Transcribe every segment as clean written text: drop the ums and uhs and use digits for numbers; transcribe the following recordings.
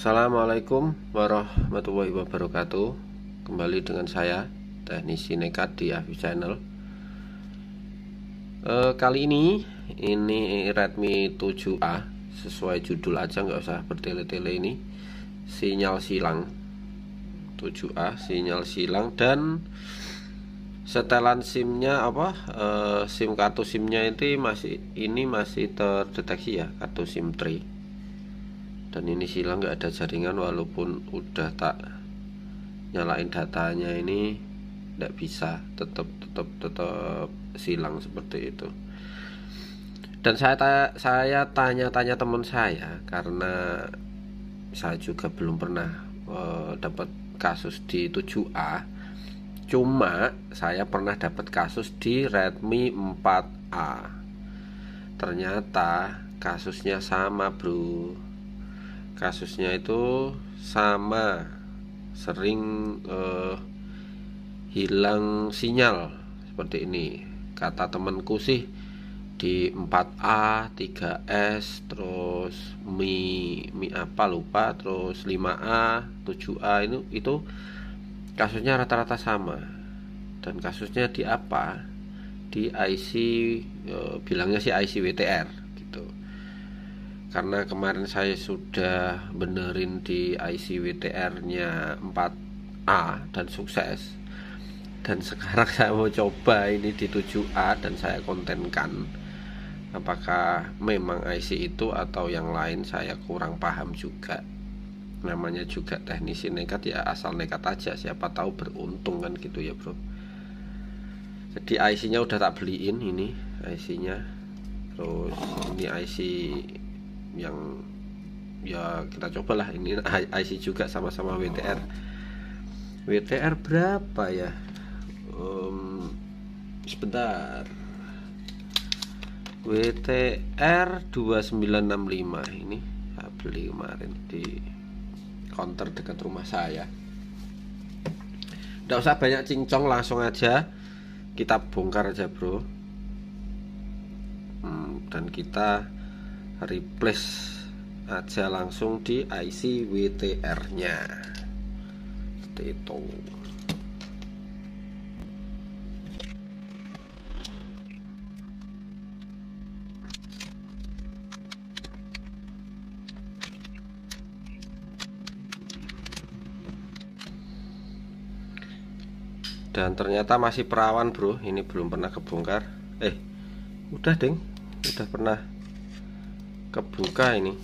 Assalamualaikum warahmatullahi wabarakatuh. Kembali dengan saya Teknisi Nekat di Afif Channel. Kali ini Redmi 7A. Sesuai judul aja, nggak usah bertele-tele. Ini sinyal silang 7A, sinyal silang. Dan setelan SIM-nya SIM kartu SIM-nya itu masih terdeteksi ya, kartu SIM tray. Dan ini silang, nggak ada jaringan, walaupun udah tak nyalain datanya ini nggak bisa, tetap silang seperti itu. Dan saya tanya-tanya teman saya, karena saya juga belum pernah dapat kasus di 7A. Cuma saya pernah dapat kasus di Redmi 4A. Ternyata kasusnya sama, bro. Kasusnya itu sama, sering hilang sinyal seperti ini. Kata temanku sih di 4A, 3S, terus Mi apa lupa, terus 5A, 7A itu kasusnya rata-rata sama. Dan kasusnya di apa? Di IC, bilangnya sih IC WTR gitu. Karena kemarin saya sudah benerin di IC WTR-nya 4A dan sukses. Dan sekarang saya mau coba ini di 7A dan saya kontenkan. Apakah memang IC itu atau yang lain, saya kurang paham juga. Namanya juga teknisi nekat ya, asal nekat aja, siapa tahu beruntung kan gitu ya, bro. Jadi IC-nya udah tak beliin, ini IC-nya. Terus ini IC yang ya kita cobalah, ini IC juga sama-sama WTR. WTR berapa ya? Sebentar. WTR 2965 ini saya beli kemarin di counter dekat rumah saya. Nggak usah banyak cincong, langsung aja kita bongkar aja, bro. Dan kita replace aja langsung di IC WTR-nya seperti itu. Dan ternyata masih perawan, bro. Ini belum pernah kebongkar. Udah deng, udah pernah kebuka ini.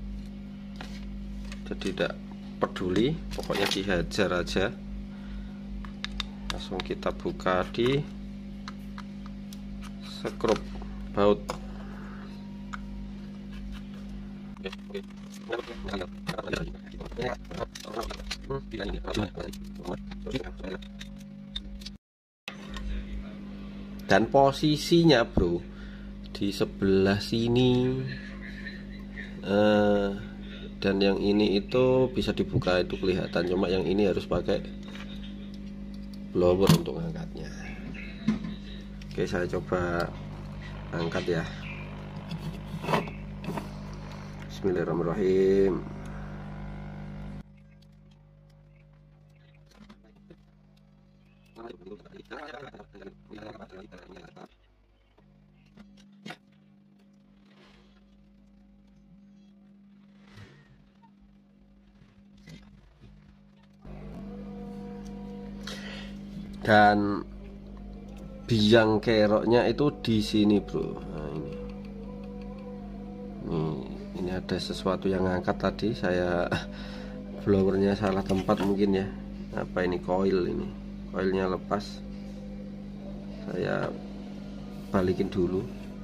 Jadi tidak peduli, pokoknya dihajar aja. Langsung kita buka di skrup baut. Dan posisinya, bro, di sebelah sini. Dan yang ini itu bisa dibuka, itu kelihatan. Cuma yang ini harus pakai blower untuk angkatnya. Oke, saya coba angkat ya. Bismillahirrahmanirrahim. Dan biang keroknya itu di sini, bro. Nah, ini ada sesuatu yang ngangkat tadi. Saya blowernya salah tempat mungkin ya. Apa ini, koil ini? Koilnya lepas. Saya balikin dulu.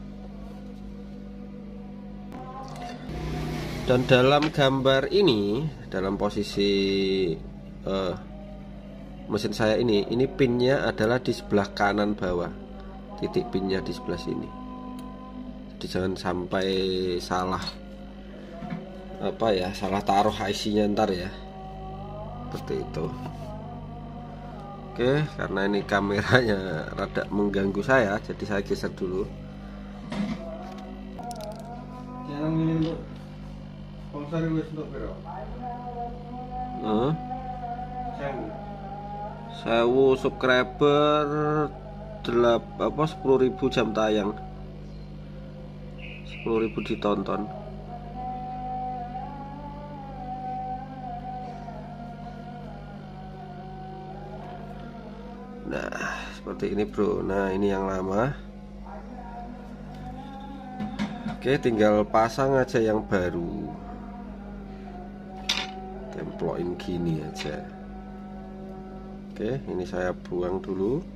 Dan dalam gambar ini, dalam posisi mesin saya ini pinnya adalah di sebelah kanan bawah. Titik pinnya di sebelah sini. Jadi jangan sampai salah salah taruh IC-nya ntar ya. Seperti itu. Oke, karena ini kameranya rada mengganggu saya, jadi saya geser dulu. Sponsor wis entuk piro? Heeh. 1000 subscriber 10.000 jam tayang, 10.000 ditonton. Nah seperti ini bro. Nah ini yang lama. Oke, tinggal pasang aja yang baru. Templokin gini aja. Oke, ini saya buang dulu.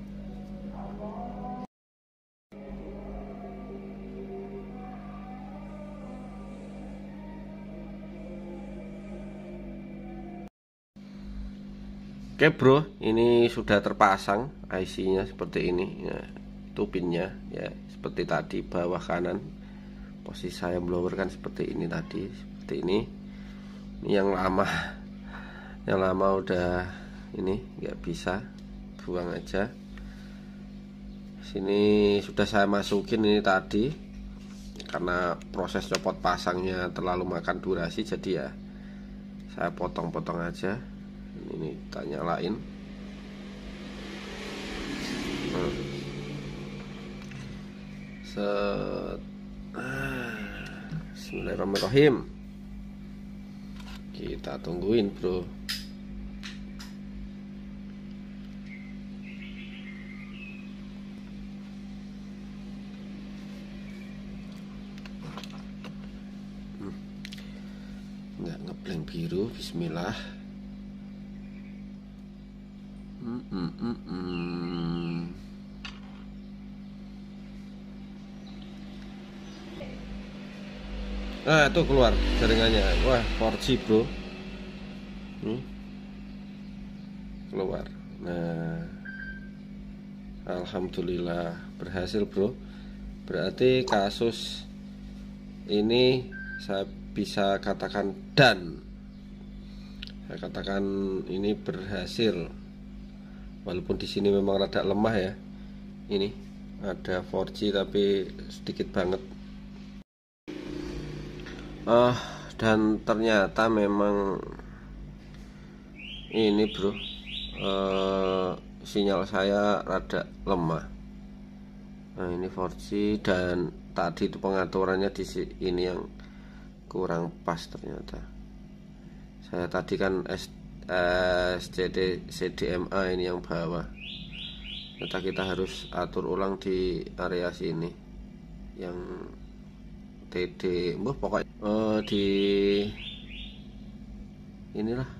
Oke bro, ini sudah terpasang IC-nya seperti ini. Ya, itu pinnya ya seperti tadi, bawah kanan. Posisi saya blower kan seperti ini tadi, seperti ini. Ini yang lama udah ini nggak bisa, buang aja. Sini sudah saya masukin ini tadi, karena proses copot pasangnya terlalu makan durasi, jadi ya saya potong-potong aja. Ini tak nyalain. Set. Bismillahirrahmanirrahim. Kita tungguin bro. Nggak ngeblank biru. Bismillah. Nah itu keluar jaringannya. Wah 4G bro. Keluar. Nah alhamdulillah berhasil bro. Berarti kasus ini saya bisa katakan saya katakan ini berhasil. Walaupun di sini memang rada lemah ya. Ini ada 4G tapi sedikit banget. Dan ternyata memang ini bro, sinyal saya rada lemah. Nah ini 4G, dan tadi itu pengaturannya di ini yang kurang pas ternyata. Saya tadi kan SCD CDMA ini yang bawah. Ternyata kita harus atur ulang di area sini yang TD, pokoknya di inilah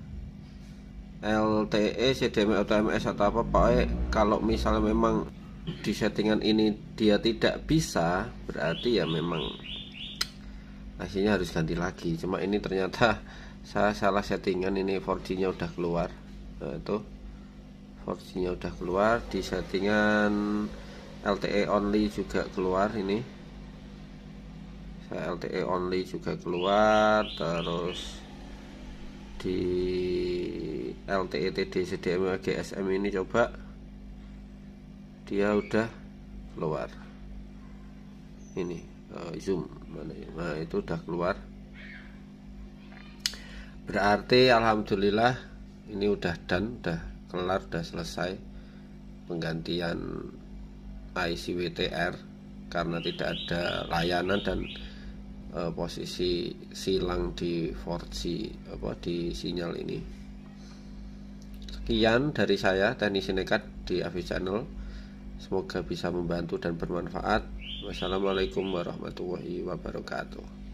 LTE, CDMA atau MS atau apa. Pokoknya kalau misalnya memang di settingan ini dia tidak bisa, berarti ya memang hasilnya harus ganti lagi. Cuma ini ternyata saya salah settingan, ini 4G nya udah keluar. Nah itu 4G nya udah keluar, di settingan LTE only juga keluar. Ini saya LTE only juga keluar, terus di LTE TD CDMA GSM ini coba dia udah keluar. Ini zoom mana ya? Nah itu udah keluar. Berarti alhamdulillah ini udah done, udah kelar, udah selesai penggantian IC WTR karena tidak ada layanan dan posisi silang di 4G di sinyal ini. Sekian dari saya, teknisi nekat di Avi Channel. Semoga bisa membantu dan bermanfaat. Wassalamualaikum warahmatullahi wabarakatuh.